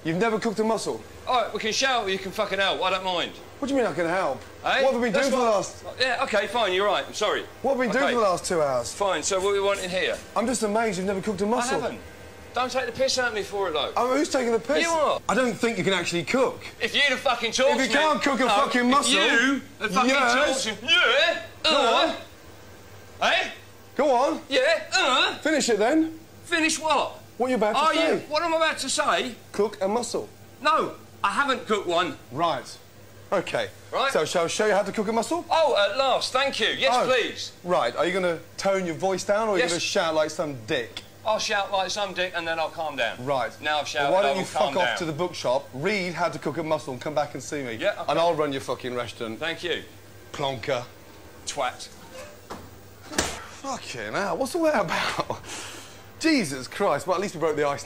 You've never cooked a mussel? All right, we can shout or you can fucking help. I don't mind. What do you mean I can help? Eh? What have we been doing for the last... Yeah, OK, fine, you're right. I'm sorry. What have we been doing for the last 2 hours? Fine, so what do we want in here? I'm just amazed you've never cooked a mussel. I haven't. Don't take the piss out of me for it, though. Oh, who's taking the piss? You are. I don't think you can actually cook. If you'd have fucking talked to me... If you can't cook a fucking mussel... If you had fucking talked to me... Yeah? Go on. Eh? Go on. Yeah? Finish it, then. Finish what? What are you about to say? What am I about to say? Cook a mussel. No, I haven't cooked one. Right. OK. Right. So, shall I show you how to cook a mussel? Oh, at last, thank you. Yes, please. Right. Are you going to tone your voice down, or are you Yes. going to shout like some dick? I'll shout like some dick and then I'll calm down. Right. Now I've shouted, Well, why don't I you will calm fuck off down. to the bookshop, read how to cook a mussel, and come back and see me. Yeah, OK. And I'll run your fucking restaurant. Thank you. Plonker. Twat. Fucking hell, what's all that about? Jesus Christ, well, at least we broke the ice.